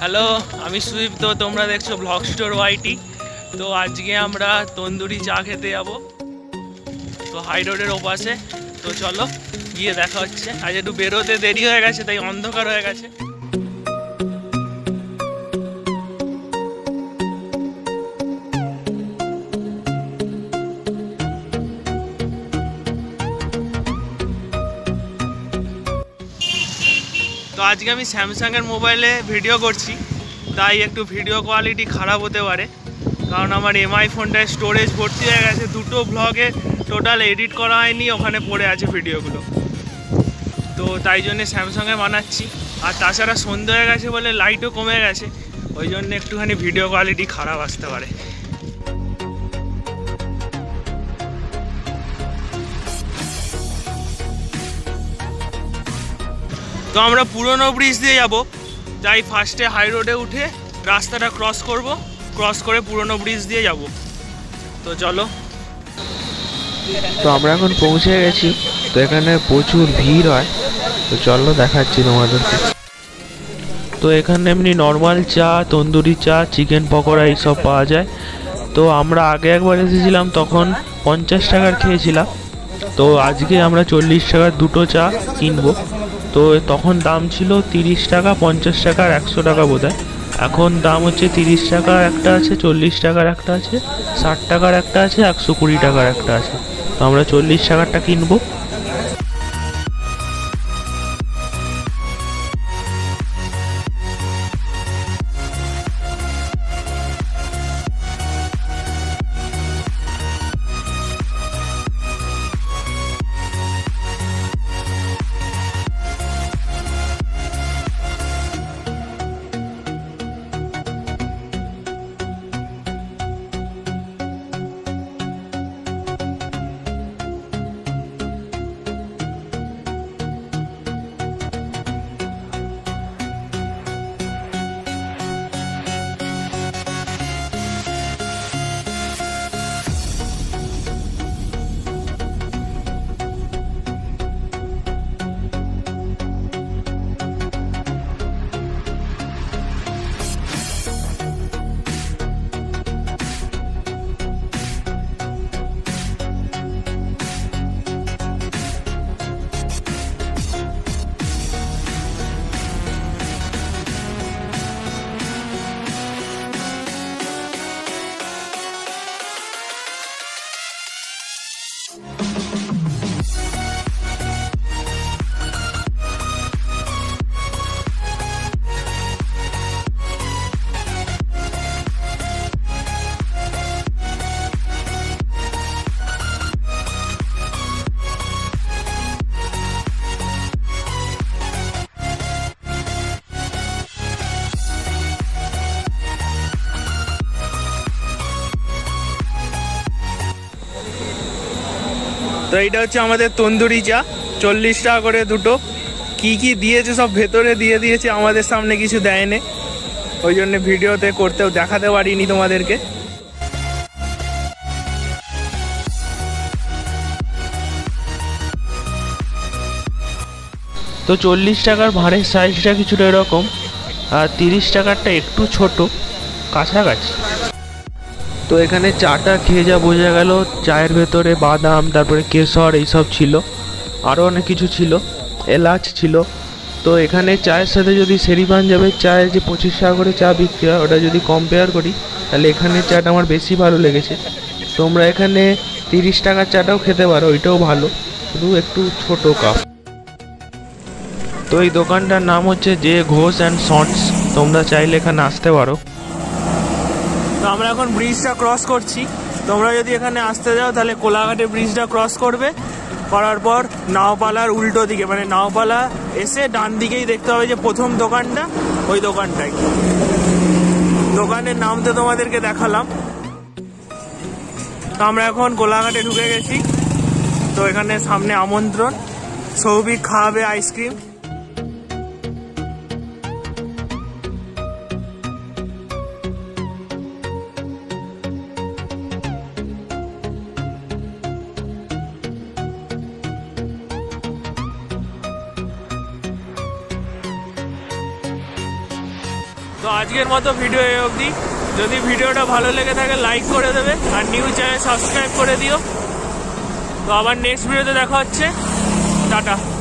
Hello, আমি সুদীপ। তো তোমরা দেখছো ব্লগ স্টোর ওয়াইটি। তো আজকে আমরা তন্দুরি চা খেতে যাব, তো হাই রোডের ওপাশে। তো চলো গিয়ে দেখা হচ্ছে। আজ একটু বেরোতে দেরি হয়ে গেছে, তাই অন্ধকার হয়ে গেছে। তো আজকে আমি স্যামসাংয়ের মোবাইলে ভিডিও করছি, তাই একটু ভিডিও কোয়ালিটি খারাপ হতে পারে, কারণ আমার এমআই ফোনটায় স্টোরেজ ভর্তি হয়ে গেছে। দুটো ব্লগে টোটাল এডিট করা হয়নি, ওখানে পড়ে আছে ভিডিওগুলো। তো তাই জন্যে স্যামসাংয়ে বানাচ্ছি। আর তাছাড়া সন্ধ্যে হয়ে গেছে বলে লাইটও কমে গেছে, ওই জন্য একটুখানি ভিডিও কোয়ালিটি খারাপ আসতে পারে। তো আমরা পুরনো ব্রিজ দিয়ে যাব, তাই ফার্স্টে হাই রোডে উঠে রাস্তাটা ক্রস করব, ক্রস করে পুরনো ব্রিজ দিয়ে যাব। তো চলো। তো আমরা এখন পৌঁছে গেছি। তো এখানে প্রচুর ভিড় হয়, তো চলো দেখাচ্ছি তোমাদেরকে। তো এখানে এমনি নর্মাল চা, তন্দুরি চা, চিকেন পকোড়া এইসব পাওয়া যায়। তো আমরা আগে একবার এসেছিলাম, তখন 50 টাকার খেয়েছিলাম। তো আজকে আমরা 40 টাকার দুটো চা কিনবো। তো তখন দাম ছিল 30 টাকা, 50 টাকা আর 100 টাকা বোধ হয়। এখন দাম হচ্ছে 30 টাকা একটা আছে, 40 টাকার একটা আছে, 60 টাকার একটা আছে, 120 টাকার একটা আছে। তো আমরা 40 টাকারটা কিনবো। তো এইটা হচ্ছে আমাদের তন্দুরি চা, 40 টাকা করে দুটো। কি কি দিয়েছে সব ভেতরে দিয়ে দিয়েছে, আমাদের সামনে কিছু দেয়নি, ওই জন্য ভিডিওতে করতেও দেখাতে পারিনি তোমাদেরকে। তো 40 টাকার ভাঁড়ের সাইজটা কিছুটা এরকম, আর 30 টাকারটা একটু ছোট, কাছাকাছি। তো এখানে চাটা খেয়ে যা বোঝা গেল, চায়ের ভেতরে বাদাম, তারপরে কেশর এইসব ছিল, আরও অনেক কিছু ছিল, এলাচ ছিল। তো এখানে চায়ের সাথে যদি সেরি পাঞ্জাবের চায়ের যে 25 টাকা করে চা বিক্রি হয়, ওটা যদি কম্পেয়ার করি, তাহলে এখানে চাটা আমার বেশি ভালো লেগেছে। তোমরা এখানে 30 টাকার চাটাও খেতে পারো, ওইটাও ভালো, শুধু একটু ছোট কাপ। তো এই দোকানটার নাম হচ্ছে যে ঘোষ অ্যান্ড সন্স, তোমরা চাইলে এখানে আসতে পারো। তো আমরা এখন ব্রিজটা ক্রস করছি। তোমরা যদি এখানে আসতে যাও, তাহলে কোলাঘাটে ব্রিজটা ক্রস করবে, করার পর নাওপালার উল্টো দিকে, মানে নাওপালা এসে ডান দিকেই দেখতে হবে যে প্রথম দোকানটা, ওই দোকানটাই। দোকানের নাম তো তোমাদেরকে দেখালাম। তো আমরা এখন কোলাঘাটে ঢুকে গেছি। তো এখানে সামনে আমন্ত্রণ, সৌভিক খাওয়াবে আইসক্রিম। তো আজকের মতো ভিডিও এই অবধি। যদি ভিডিওটা ভালো লেগে থাকে লাইক করে দেবে, আর নিউ চ্যানেল সাবস্ক্রাইব করে দিও। তো আবার নেক্সট ভিডিওতে দেখা হচ্ছে। টাটা।